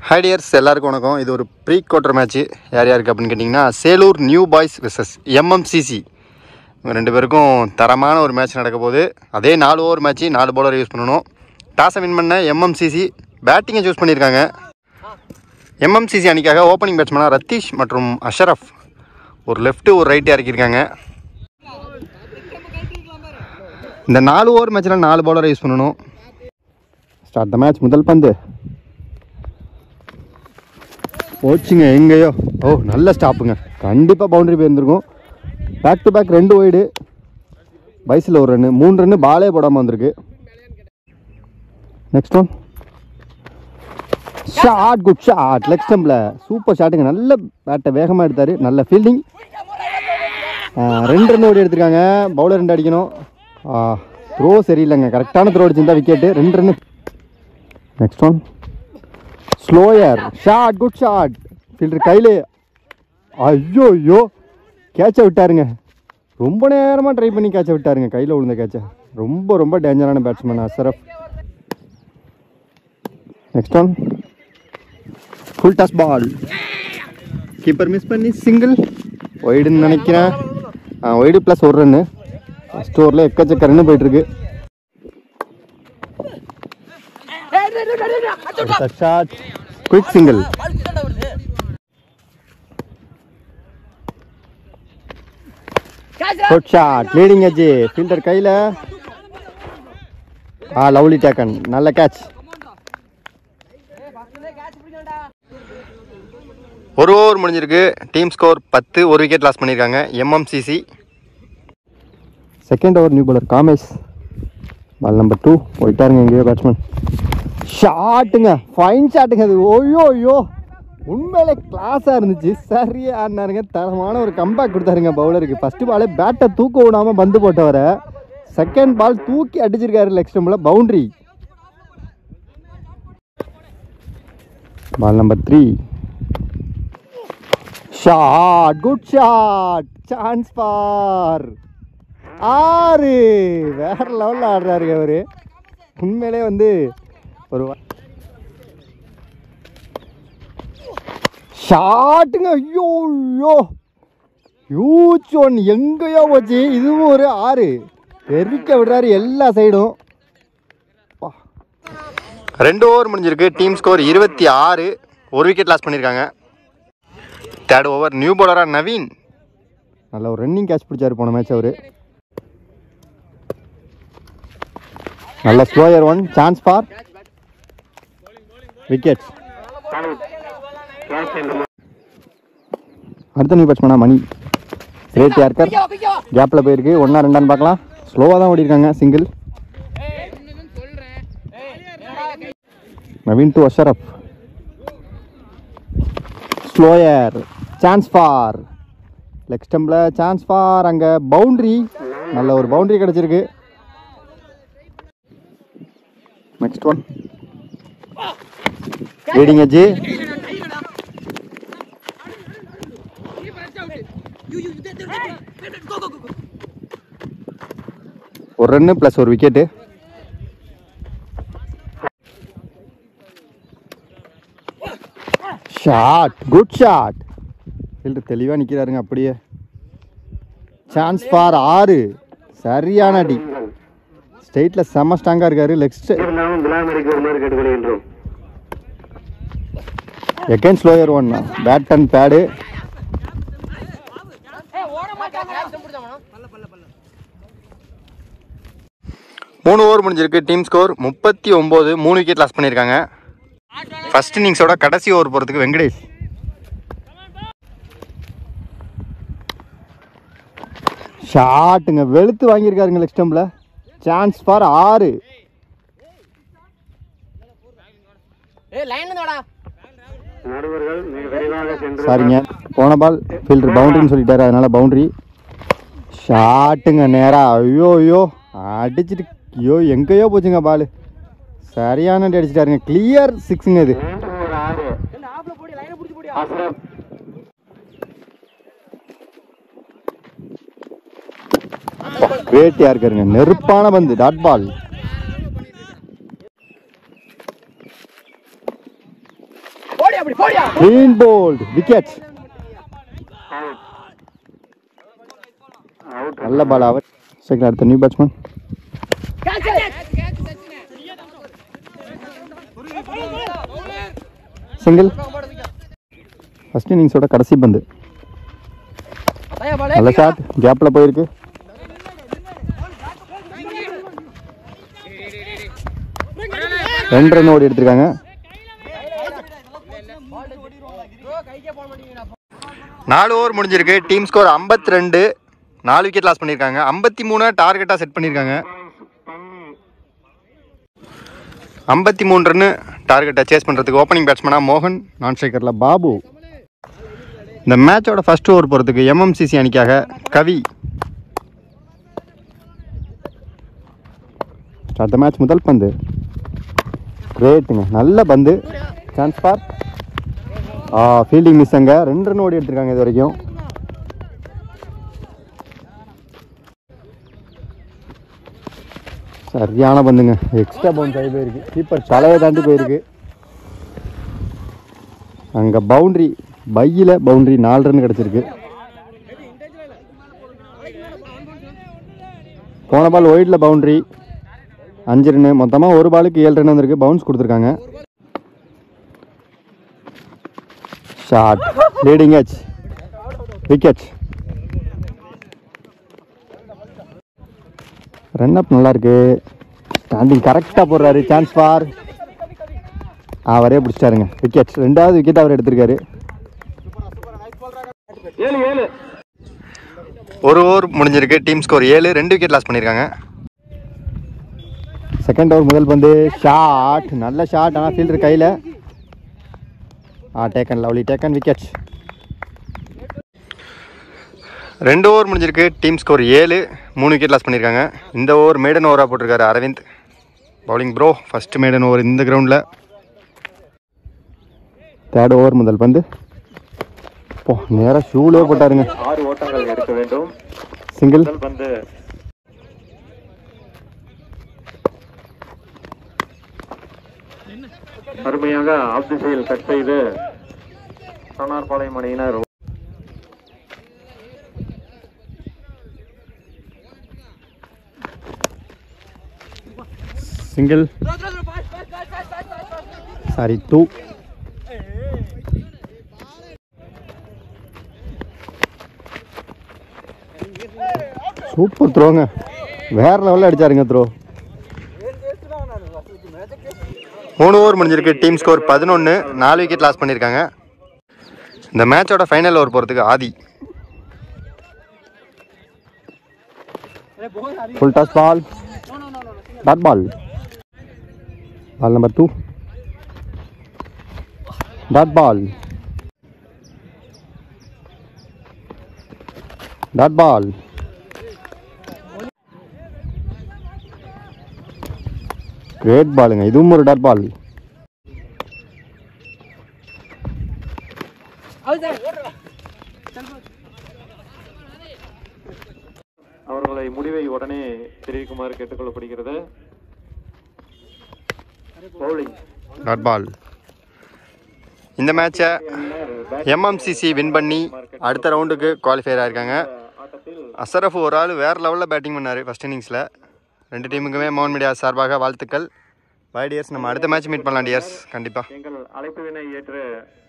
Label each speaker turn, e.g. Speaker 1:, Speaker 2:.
Speaker 1: Hi tears, எல்லாருக்கும் வணக்கம். இது ஒரு ப்ரீ குவார்ட்டர் மேட்ச்சு. யார் யாருக்கு அப்படின்னு கேட்டிங்கன்னா, Selur new boys versus MMCC. இவங்க ரெண்டு பேருக்கும் தரமான ஒரு மேட்ச் நடக்க போகுது. அதே 4 ஓவர் மேட்ச்சு, 4 பவுலர் யூஸ் பண்ணணும். டாஸை வின் பண்ண எம்எம்சிசி பேட்டிங்கை சூஸ் பண்ணியிருக்காங்க. எம்எம்சிசி அணிக்காக ஓப்பனிங் பேட்ஸ்மேனாக ரத்தீஷ் மற்றும் அஷரஃப் ஒரு லெஃப்ட்டு ஒரு ரைட்டு இறக்கியிருக்காங்க. இந்த 4 ஓவர் மேட்ச்சில் 4 பவுலரை யூஸ் பண்ணணும். Start the match. முதல் பந்து போச்சுங்க, எங்கேயோ. நல்ல ஸ்டாப்புங்க, கண்டிப்பாக பவுண்டரி போயிருந்துருக்கும். பேக் டு பேக் 2 வைடு, பைஸில் ஒரு ரன்னு, 3 ரன்னு பாலே போடாமல் வந்திருக்கு. Next one shot, good shot, leg ஸ்டம்பில் சூப்பர் ஷாட்டுங்க. நல்ல பேட்டை வேகமாக எடுத்தார், நல்ல ஃபீல்டிங். 2 ரன் ஓடி எடுத்திருக்காங்க. பவுலர் 2 அடிக்கணும். த்ரோ சரியில்லைங்க, கரெக்டான த்ரோ அடிச்சிருந்தா wicket. 2 run. Next one slower shot, good shot, fielder கையில். ஐயோ கேட்சை விட்டாருங்க. ரொம்ப நேரமாக ட்ரை பண்ணி கேட்சை விட்டாருங்க, கையில் விழுந்த கேட்சை. ரொம்ப டேஞ்சரான batsman Ashraf. Next one full toss ball, keeper miss பண்ணி சிங்கிள். ஒய்டுன்னு நினைக்கிறேன். Wide plus 1 run. ஃபஸ்ட் ஓவரில் எக்கச்சக்க ரன்னு போயிட்டுருக்கு. Shot, quick single. Good shot, leading edge, fielder கையில். லவ்லி டேக்கன், நல்ல கேட்ச். ஒரு ஓவர் முடிஞ்சிருக்கு. Team score 10. ஒரு விக்கெட் லாஸ் பண்ணியிருக்காங்க MMCC. Second over new bowler Kamesh, ball number 2 போயிட்டாருங்க. எங்கேயோ பேட்ஸ்மேன். ஷாட்டுங்க, ஃபைன் ஷாட்டுங்க அது. ஓய்யோ உண்மையிலே கிளாஸாக இருந்துச்சு. சரியா ஆடினாருங்க, தரமான ஒரு கம்பேக் கொடுத்தாருங்க பவுலருக்கு. ஃபஸ்ட்டு பாலே பேட்டை தூக்க விடாமல் பந்து போட்டவரை செகண்ட் பால் தூக்கி அடிச்சிருக்காரு லெக் ஸ்டம்பில், boundary. Ball number 3 shot, good shot, chance for 6. வேற லெவலில் ஆடுறாருங்க அவரு. உண்மையிலே ஒரு ஷாட்டுங்க. ஐயோ ஹியூஜ் ஒன், எங்கேயோ போச்சு. இதுவும் ஒரு 6. பெருக்க விடுறாரு எல்லா சைடும். 2 ஓவர் முடிஞ்சிருக்கு. Team score 26. ஒரு விக்கெட் லாஸ் பண்ணியிருக்காங்க. தேர்ட் ஓவர் நியூ பவுலராக நவீன் நல்ல ஒரு ரன்னிங் கேட்ச் பிடிச்சாரு போன மேட்ச் அவரு. நல்ல slower one, chance for wicket. அடுத்த நியூ பேட்ஸ்மேனா மணி. கிரேட் யார்கர் கேப்பில் போயிருக்கு. 1 2 பார்க்கலாம். ஸ்லோவாக தான் ஓடி இருக்காங்க. Single. Naveen to Ashraf, slower, chance for leg ஸ்டம்பில், சான்ஸ் ஃபார். அங்கே பவுண்ட்ரி, நல்ல ஒரு பவுண்ட்ரி கிடச்சிருக்கு. நெக்ஸ்ட் ஒன் லீடிங் எட்ஜ், ஒரு ரன்னு ப்ளஸ் ஒரு wicket. Shot, good shot, fielder தெளிவாக நிற்கிறாருங்க அப்படியே. Chance for 6. சரியான அடி. ஸ்டேட்ல செம்ம ஸ்ட்ராங்கா இருக்காரு. Next again slower one, bat and pad. மூணு ஓவர் முடிஞ்சிருக்கு. Team score 39. 3 விக்கெட் லாஸ் பண்ணியிருக்காங்க. ஃபர்ஸ்ட் இன்னிங்ஸோட கடைசி ஓவர் போகிறதுக்கு வெங்கடேஷ். ஷாட்டுங்க, வெளுத்து வாங்கியிருக்காருங்க லெக் ஸ்டம்பில். Chance for 6. சாரிங்க, போன பால் ஃபீல்டர் பவுண்டரின்னு சொல்லிட்டாரு, அதனால பவுண்டரி. ஷாட்டுங்க நேரா. ஐயோ அடிச்சுட்டு எங்கேயோ போச்சுங்க பால். சரியான அடி அடிச்சிட்டாருங்க. கிளியர் 6ங்க இது. கிரேட் யார்கருங்க, நெருப்பான பந்து, dot ball. Clean bowled. Wicket. நல்ல பால் அவர். செகண்ட் அடுத்த நியூ பேட்ஸ்மேன். சிங்கிள். ஃபர்ஸ்ட் இன்னிங்ஸோட கடைசி பந்து. நல்ல ஷாட். கேப்ல போயிருக்கு. ரெண்டு ரன் ஓடி எடுத்திருக்காங்க. 4 ஓவர் முடிஞ்சிருக்கு. Team score 52. 4 விக்கெட் லாஸ் பண்ணியிருக்காங்க. 53 டார்கெட்டாக செட் பண்ணியிருக்காங்க. 53 ரன்னு டார்கெட்டை சேஸ் பண்ணுறதுக்கு ஓப்பனிங் பேட்ஸ்மேனாக மோகன், நான் ஸ்ட்ரைக்கரில் பாபு. இந்த மேட்சோட ஃபர்ஸ்ட் ஓவர் போகிறதுக்கு எம்எம்சிசி அணிக்காக கவி. Start the match. முதல் பந்து கிரேட்டுங்க, நல்ல பந்து. Chance for fielding miss. அங்கே 2 ரன் ஓடி எடுத்திருக்காங்க இது வரைக்கும். சரியான பந்துங்க, எக்ஸ்ட்ரா பவுன்ஸ் ஆகி போயிருக்கு. கீப்பர் தலையை தாண்டி போயிருக்கு. அங்கே பவுண்ட்ரி, பையில் பவுண்ட்ரி. 4 ரன் கிடச்சிருக்கு. போன பால் ஒயிட்டில் பவுண்ட்ரி, 5 ரன்னு. மொத்தமாக ஒரு பாலுக்கு 7 ரன் வந்திருக்கு. பவுன்ஸ் கொடுத்துருக்காங்க. Shot, leading edge, wicket. Run up நல்லா இருக்கு. ஸ்டாண்டிங் கரெக்டாக போடுறாரு. சான்ஸ் ஃபார் அவரே பிடிச்சிட்டாருங்க. விக்கெட். 2வது விக்கெட் அவர் எடுத்திருக்காரு. 1 ஓவர் முடிஞ்சிருக்கு. Team score 7. 2 விக்கெட் லாஸ் பண்ணியிருக்காங்க. செகண்ட் ஓவர் முதல் பந்து. ஷாட், நல்ல ஷாட். ஆனால் ஃபீல்டர் கையில். Taken, lovely taken. Wicket. 2 over முடிஞ்சிருக்கு. Team score 7. 3 விக்கெட் லாஸ் பண்ணியிருக்காங்க. இந்த ஓவர் மேடன் ஓவராக போட்டிருக்காரு Aravind. Bowling bro. First maiden over இந்த கிரவுண்டில். தேர்ட் ஓவர் முதல் பந்து. நேராக ஷூலே போட்டாருங்க.
Speaker 2: 6 ஓட்டங்கள் எடுக்க வேண்டும்.
Speaker 1: சிங்கிள்.
Speaker 2: பந்து அருமையாக ஆஃப் திசையில் கட் செய்து சோனார்பாளையம் அணியினர்
Speaker 1: சிங்கிள். சாரி, 2. சூப்பர் த்ரோங்க, வேற லெவலில் அடிச்சாருங்க த்ரோ. 3 ஓவர் முடிஞ்சிருக்கு. Team score 11. 4 விக்கெட் லாஸ் பண்ணியிருக்காங்க. இந்த மேட்சோட ஃபைனல் ஓவர் போகிறதுக்கு Adi. Full toss ball. Dot ball. Ball number 2. Dot ball. Dot ball. Great பாலுங்க, இதுவும் ஒரு டாட் பால்.
Speaker 2: அவர்களை முடிவை உடனே தெரிவிக்குமாறு கேட்டுக்கொள்ளப்படுகிறது.
Speaker 1: Dot ball. இந்த மேட்சை எம்எம்சிசி வின் பண்ணி அடுத்த ரவுண்டுக்கு குவாலிஃபையர் ஆயிருக்காங்க. அசரஃப் ஒரு ஆள் வேறு லெவலில் பேட்டிங் பண்ணார் ஃபஸ்ட் இன்னிங்ஸில். 2 டீமுக்குமே மோகன் மீடியா சார்பாக வாழ்த்துக்கள். பை டியர்ஸ், நம்ம அடுத்த மேட்ச் மீட் பண்ணலாம் டியர்ஸ். கண்டிப்பாக
Speaker 2: எங்கள் அழைப்புவினை ஏற்று